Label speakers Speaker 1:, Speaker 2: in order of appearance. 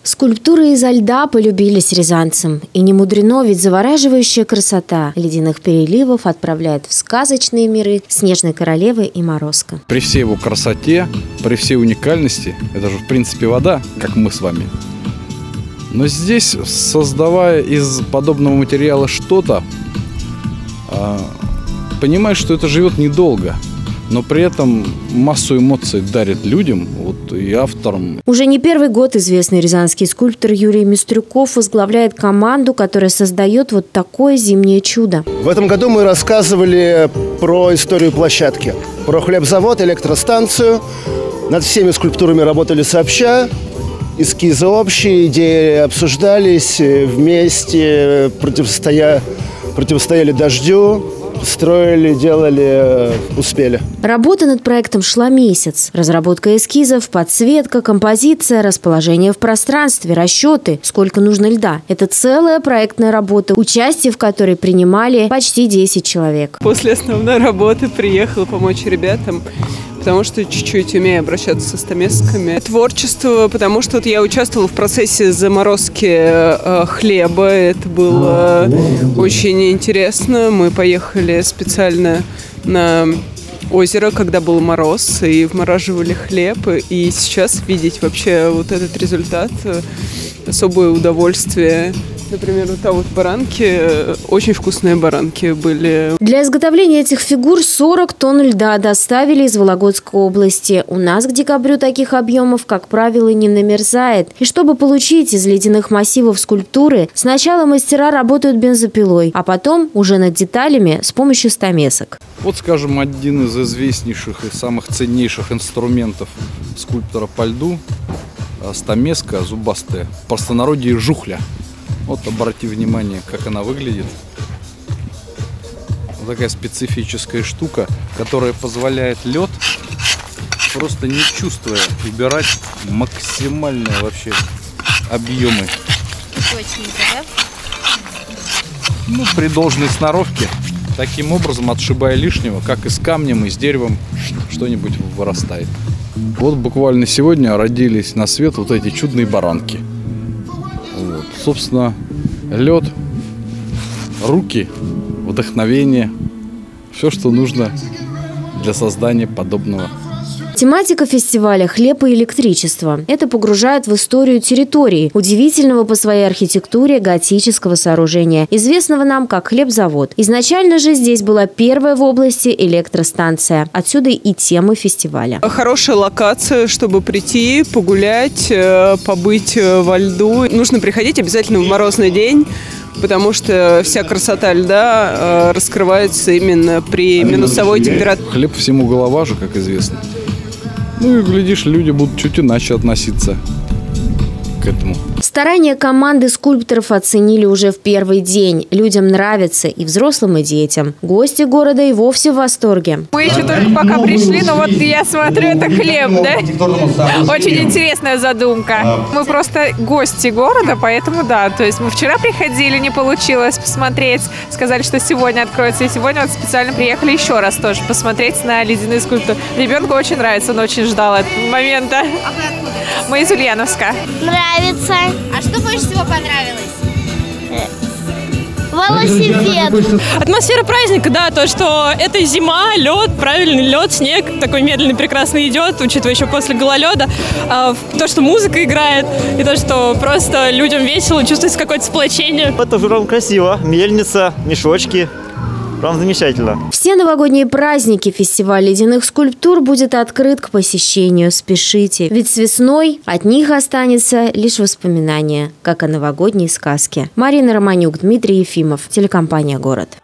Speaker 1: Скульптуры изо льда полюбились рязанцам. И не мудрено, ведь завораживающая красота ледяных переливов отправляет в сказочные миры Снежной Королевы и Морозко.
Speaker 2: При всей его красоте, при всей уникальности, это же в принципе вода, как мы с вами. Но здесь, создавая из подобного материала что-то, понимаешь, что это живет недолго. Но при этом массу эмоций дарит людям, и авторам.
Speaker 1: Уже не первый год известный рязанский скульптор Юрий Мистрюков возглавляет команду, которая создает вот такое зимнее чудо.
Speaker 3: В этом году мы рассказывали про историю площадки, про хлебзавод, электростанцию. Над всеми скульптурами работали сообща, эскизы общие, идеи обсуждались вместе, противостояли дождю. Строили, делали, успели.
Speaker 1: Работа над проектом шла месяц. Разработка эскизов, подсветка, композиция, расположение в пространстве, расчеты, сколько нужно льда. Это целая проектная работа, участие в которой принимали почти 10 человек.
Speaker 4: После основной работы приехала помочь ребятам, потому что чуть-чуть умею обращаться со стамесками. Творчество, потому что я участвовала в процессе заморозки хлеба. Это было очень интересно. Мы поехали специально на озеро, когда был мороз, и вмораживали хлеб. И сейчас видеть вообще вот этот результат – особое удовольствие. Например, вот баранки, очень вкусные баранки были. Для
Speaker 1: изготовления этих фигур 40 тонн льда доставили из Вологодской области. У нас к декабрю таких объемов, как правило, не намерзает. И чтобы получить из ледяных массивов скульптуры, сначала мастера работают бензопилой, а потом уже над деталями с помощью стамесок.
Speaker 2: Вот, скажем, один из известнейших и самых ценнейших инструментов скульптора по льду – стамеска зубастая, в простонародье жухля. Вот обрати внимание, как она выглядит. Вот такая специфическая штука, которая позволяет лед, просто не чувствуя, убирать максимальные вообще объемы.
Speaker 1: Точненько, да?
Speaker 2: При должной сноровке, таким образом отшибая лишнего, как и с камнем, и с деревом что-нибудь вырастает. Вот буквально сегодня родились на свет вот эти чудные баранки. Собственно, лед, руки, вдохновение, все, что нужно для создания подобного.
Speaker 1: Тематика фестиваля «Хлеб и электричество». Это погружает в историю территории, удивительного по своей архитектуре готического сооружения, известного нам как хлебзавод. Изначально же здесь была первая в области электростанция. Отсюда и тема фестиваля.
Speaker 4: Хорошая локация, чтобы прийти, погулять, побыть во льду. Нужно приходить обязательно в морозный день, потому что вся красота льда раскрывается именно при минусовой температуре.
Speaker 2: Хлеб всему голова же, как известно. И, глядишь, люди будут чуть иначе относиться к этому.
Speaker 1: Старания команды скульпторов оценили уже в первый день. Людям нравится, и взрослым, и детям. Гости города и вовсе в восторге.
Speaker 5: Мы еще только пока пришли, но вот я смотрю, это хлеб, да? Очень интересная задумка. Мы просто гости города, поэтому да. То есть мы вчера приходили, не получилось посмотреть. Сказали, что сегодня откроется. И сегодня вот специально приехали еще раз тоже посмотреть на ледяные скульптуры. Ребенку очень нравится, он очень ждал этого момента.
Speaker 6: А вы откуда?
Speaker 5: Мы из Ульяновска.
Speaker 6: Нравится.
Speaker 7: А что больше всего понравилось?
Speaker 6: Велосипед.
Speaker 8: Атмосфера праздника, да, то, что это зима, лед, правильный лед, снег такой медленный, прекрасный идет, учитывая еще после гололеда. То, что музыка играет, и то, что просто людям весело, чувствуется какое-то сплочение.
Speaker 9: Это же прям красиво. Мельница, мешочки. Прям замечательно.
Speaker 1: Все новогодние праздники фестиваль ледяных скульптур будет открыт к посещению. Спешите, ведь с весной от них останется лишь воспоминание, как о новогодней сказке. Марина Романюк, Дмитрий Ефимов, телекомпания «Город».